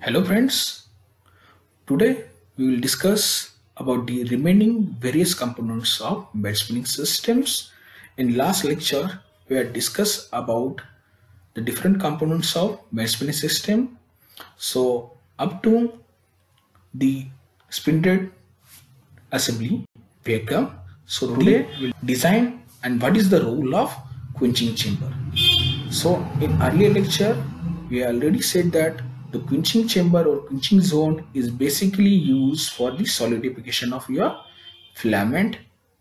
Hello friends, today we will discuss about the remaining various components of bed spinning systems. In last lecture, we had discussed about the different components of bed spinning system. So up to the spindle assembly we have come. So today we'll design and what is the role of quenching chamber. So in earlier lecture, we already said that the quenching chamber or quenching zone is basically used for the solidification of your filament.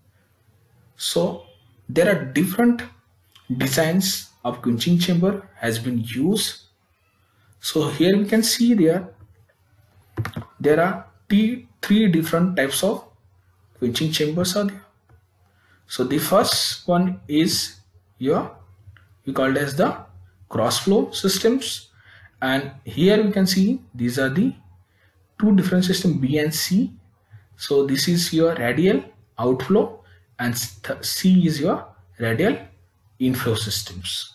So there are different designs of quenching chamber has been used. So here we can see there are three different types of quenching chambers are there. So the first one is we call it as the cross flow systems, and here we can see these are the two different systems B and C. So this is your radial outflow and C is your radial inflow systems.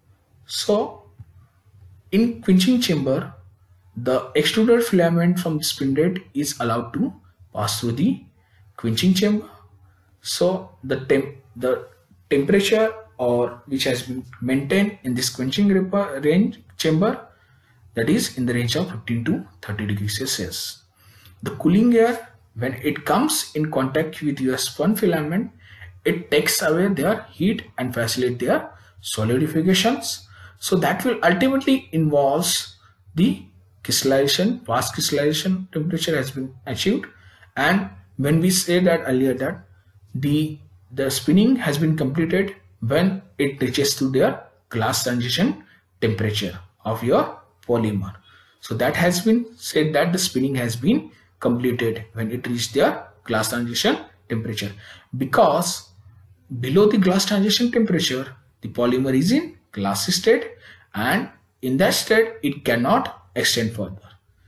So in quenching chamber, the extruded filament from the spindle is allowed to pass through the quenching chamber. So the temperature or which has been maintained in this quenching range chamber, that is in the range of 15 to 30 degrees Celsius. The cooling air, when it comes in contact with your spun filament, it takes away their heat and facilitate their solidifications. So that will ultimately involves the crystallization, fast crystallization temperature has been achieved. And when we say that earlier that the spinning has been completed when it reaches to their glass transition temperature of your polymer. So that has been said that the spinning has been completed when it reached their glass transition temperature, because below the glass transition temperature the polymer is in glass state, and in that state it cannot extend further.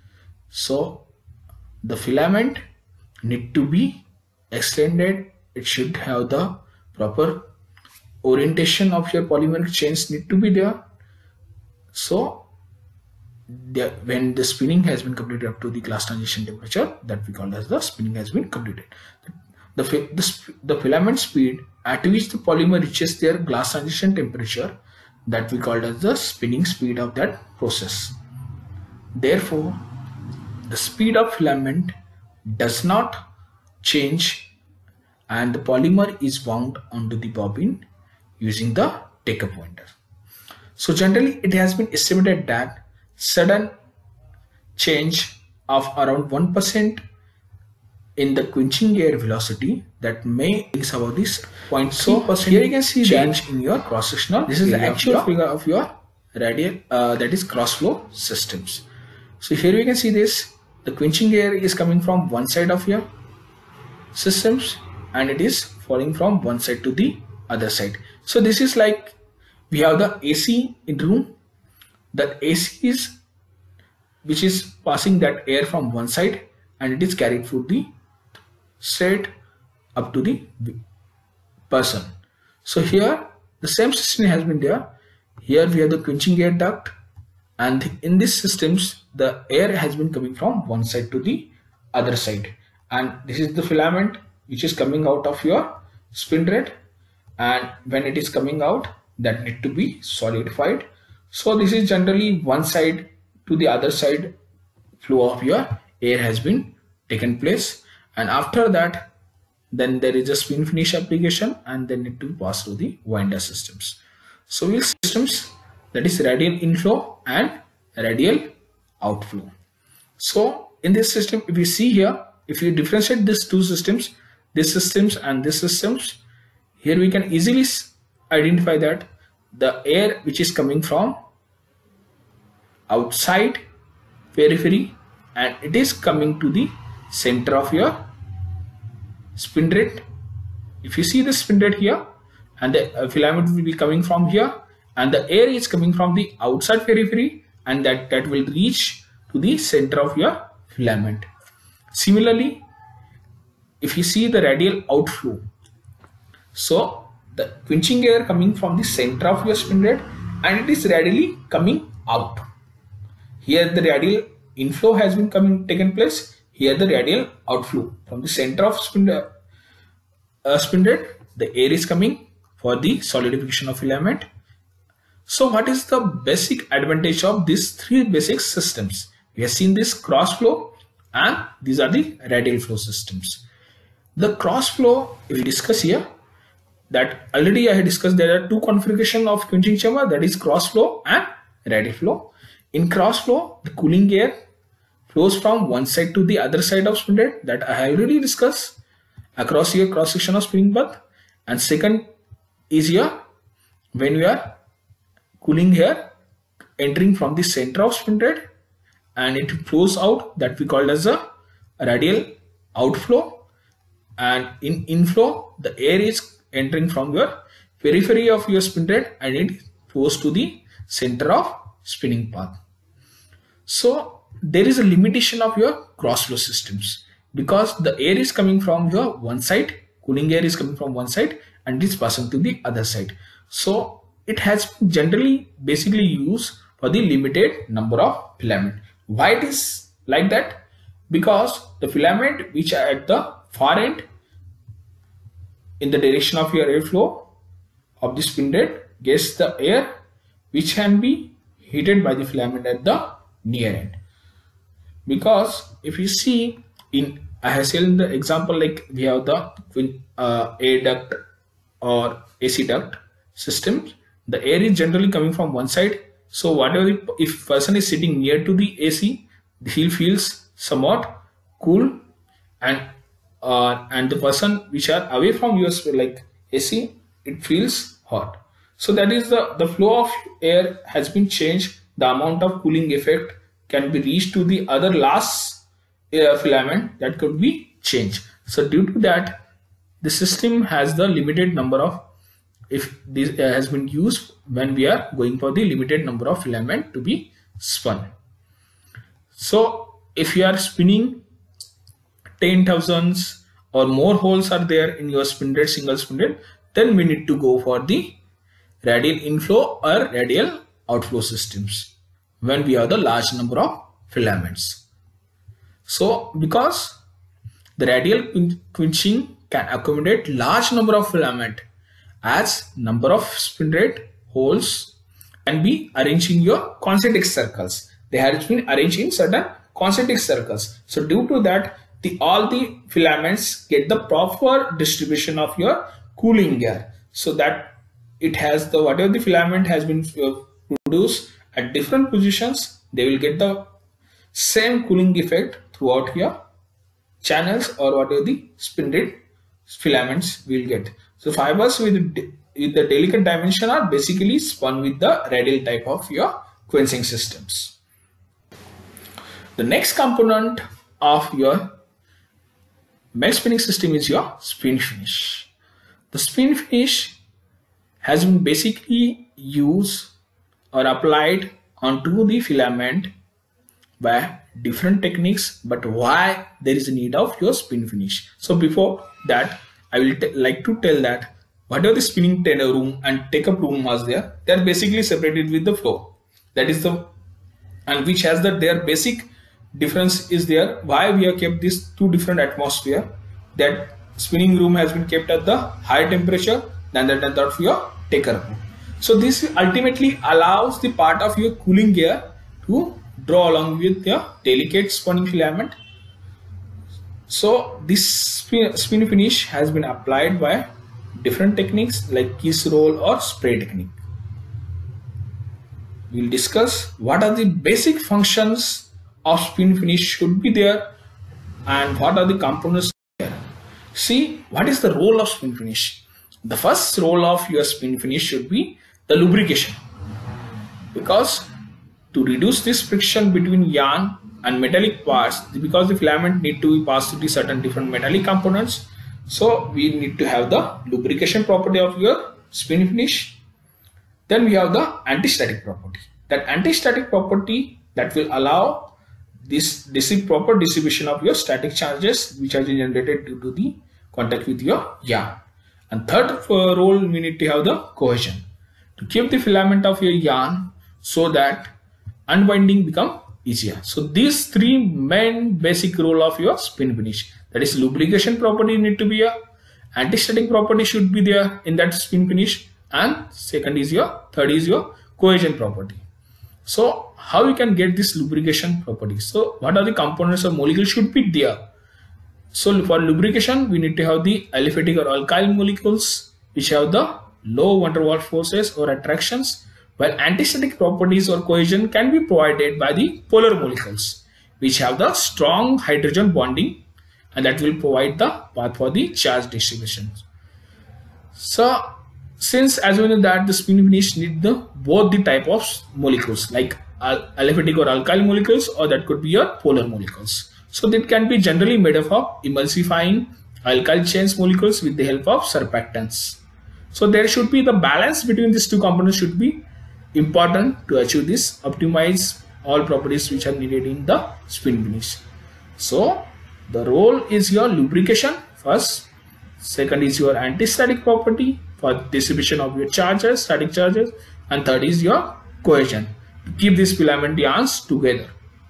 So the filament need to be extended. It should have the proper orientation of your polymeric chains need to be there. So when the spinning has been completed up to the glass transition temperature, that we call as the spinning has been completed. The filament speed at which the polymer reaches their glass transition temperature, that we call as the spinning speed of that process. Therefore, the speed of filament does not change and the polymer is wound onto the bobbin using the taker pointer. So generally it has been estimated that sudden change of around 1% in the quenching air velocity that may brings about this 0.3%. Here you can see change in your cross sectional. This is the actual figure of your radial that is cross flow systems. So here you can see this, the quenching air is coming from one side of your systems and it is falling from one side to the other side. So this is like we have the AC in room. The AC is which is passing that air from one side and it is carried through the straight up to the person. So here the same system has been there. Here we have the quenching air duct, and in these systems the air has been coming from one side to the other side, and this is the filament which is coming out of your spindle, and when it is coming out that need to be solidified. So this is generally one side to the other side flow of your air has been taken place, and after that then there is a spin finish application and then need to pass through the winder systems. So we'll systems, that is radial inflow and radial outflow. So in this system, if you see here, if you differentiate these two systems, these systems and these systems, here we can easily identify that the air which is coming from outside periphery and it is coming to the center of your spindle. If you see the spindle here, and the filament will be coming from here, and the air is coming from the outside periphery, and that will reach to the center of your filament. Similarly, if you see the radial outflow, so the quenching air coming from the center of your spindle and it is radially coming out. Here the radial inflow has been taken place. Here the radial outflow from the center of spindle, the air is coming for the solidification of filament. So what is the basic advantage of these three basic systems? We have seen this cross flow and these are the radial flow systems. The cross flow, if we discuss here, that already I had discussed, there are two configuration of quenching chamber, that is cross flow and radial flow. In cross flow, the cooling air flows from one side to the other side of spindle, that I have already discussed, across here cross section of spring bath. And second is here when we are cooling air entering from the center of spindle and it flows out, that we call as a radial outflow. And in inflow, the air is entering from your periphery of your spindle and it flows to the center of spinning path. So there is a limitation of your cross flow systems because the air is coming from your one side, cooling air is coming from one side and it is passing to the other side. So it has been generally basically used for the limited number of filament. Why it is like that? Because the filament which are at the far end in the direction of your airflow of the spindle gets the air which can be heated by the filament at the near end. Because if you see in, I have said in the example, like we have the air duct or AC duct systems, the air is generally coming from one side. So whatever, if person is sitting near to the AC, he feels somewhat cool, and the person which are away from yours like AC, it feels hot. So that is the flow of air has been changed. The amount of cooling effect can be reached to the other last filament, that could be changed. So due to that, the system has the limited number of, if this has been used when we are going for the limited number of filament to be spun. So if you are spinning 10,000 or more holes are there in your spindle, single spindle, then we need to go for the radial inflow or radial outflow systems when we have the large number of filaments. So because the radial quenching can accommodate large number of filament, as number of spindle holes can be arranged in your concentric circles. They have been arranged in certain concentric circles. So due to that, all the filaments get the proper distribution of your cooling air, so that it has the, whatever the filament has been produced at different positions, they will get the same cooling effect throughout your channels or whatever the spindle filaments will get. So fibers with the delicate dimension are basically spun with the radial type of your quenching systems. The next component of your melt spinning system is your spin finish. The spin finish has been basically used or applied onto the filament by different techniques, but why there is a need of your spin finish. So before that, I will like to tell that whatever the spinning room and take-up room was there, they are basically separated with the flow. That is the, and which has that their basic difference is there. Why we have kept these two different atmosphere? That spinning room has been kept at the higher temperature than that of your take-up room. So this ultimately allows the part of your cooling air to draw along with your delicate spinning filament. So this spin finish has been applied by different techniques like kiss roll or spray technique. We will discuss what are the basic functions of spin finish should be there and what are the components there. See, what is the role of spin finish? The first role of your spin finish should be the lubrication, because to reduce this friction between yarn and metallic parts, because the filament need to be passed through certain different metallic components, so we need to have the lubrication property of your spin finish. Then we have the anti-static property. That anti-static property that will allow this proper distribution of your static charges which are generated due to the contact with your yarn. And third role, we need to have the cohesion, to keep the filament of your yarn so that unwinding become easier. So these three main basic role of your spin finish, that is lubrication property need to be here, anti-static property should be there in that spin finish, and third is your cohesion property. So how you can get this lubrication property? So what are the components or molecules should be there? So for lubrication, we need to have the aliphatic or alkyl molecules which have the low van der Waals forces or attractions, while anti-static properties or cohesion can be provided by the polar molecules which have the strong hydrogen bonding, and that will provide the path for the charge distribution. So since as we know that the spin finish need both the type of molecules like aliphatic or alkyl molecules, or that could be your polar molecules. So that can be generally made up of emulsifying alkyl chains molecules with the help of surfactants. So there should be the balance between these two components should be important to achieve this, optimize all properties which are needed in the spin finish. So the role is your lubrication first, second is your anti-static property for distribution of your charges, static charges, and third is your cohesion to keep these filament yarns together.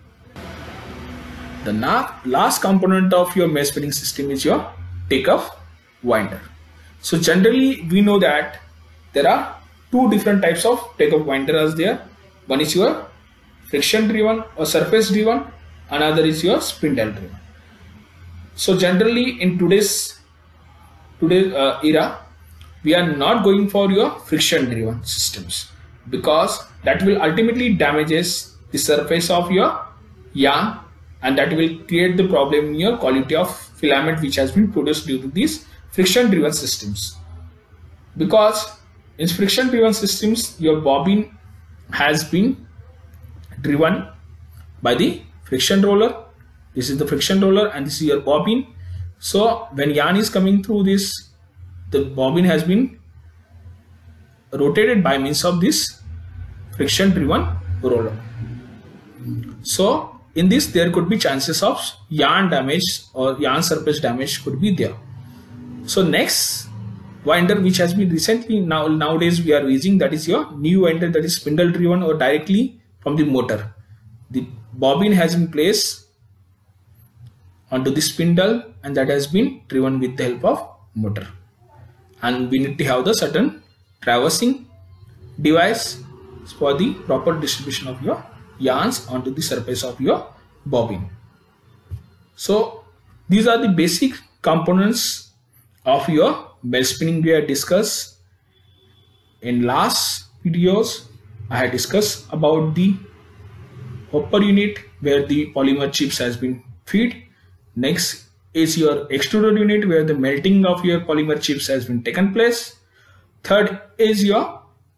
The last component of your mesh spinning system is your takeoff winder. So generally we know that there are two different types of takeoff winders there. One is your friction driven or surface driven, another is your spindle driven. So generally in today's era, we are not going for your friction driven systems because that will ultimately damages the surface of your yarn, and that will create the problem in your quality of filament which has been produced due to these friction driven systems. Because in friction driven systems, your bobbin has been driven by the friction roller. This is the friction roller and this is your bobbin. So when yarn is coming through this, the bobbin has been rotated by means of this friction driven roller. So in this there could be chances of yarn damage or yarn surface damage could be there. So next winder which has been recently nowadays we are using, that is your new winder, that is spindle driven or directly from the motor. The bobbin has been placed onto the spindle and that has been driven with the help of motor, and we need to have the certain traversing device for the proper distribution of your yarns onto the surface of your bobbin. So these are the basic components of your belt spinning we had discussed. In last videos I had discussed about the hopper unit where the polymer chips has been fed. Next is your extruder unit where the melting of your polymer chips has been taken place. Third is your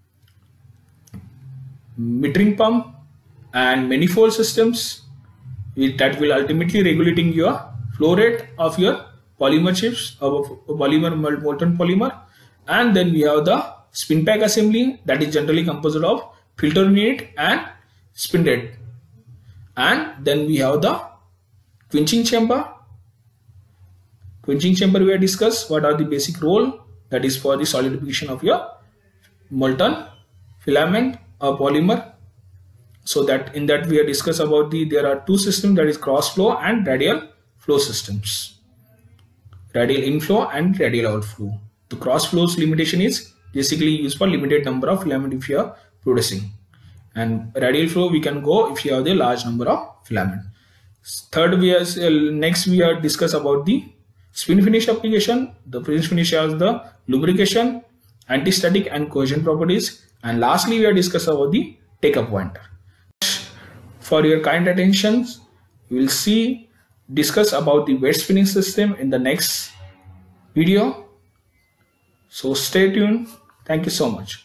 metering pump and manifold systems that will ultimately regulating your flow rate of your polymer chips of molten polymer. And then we have the spin pack assembly that is generally composed of filter unit and spin rate. And then we have the quenching chamber. Quenching chamber we have discussed what are the basic role, that is for the solidification of your molten filament or polymer. So that in that we have discussed about there are two systems, that is cross flow and radial flow systems. Radial inflow and radial outflow. The cross flows limitation is basically used for limited number of filament if you are producing, and radial flow we can go if you have the large number of filament. Third next we are discuss about the spin finish application. The spin finish has the lubrication, anti-static and cohesion properties, and lastly we are discuss about the take-up winder. For your kind attention, we will discuss about the wet spinning system in the next video. So stay tuned. Thank you so much.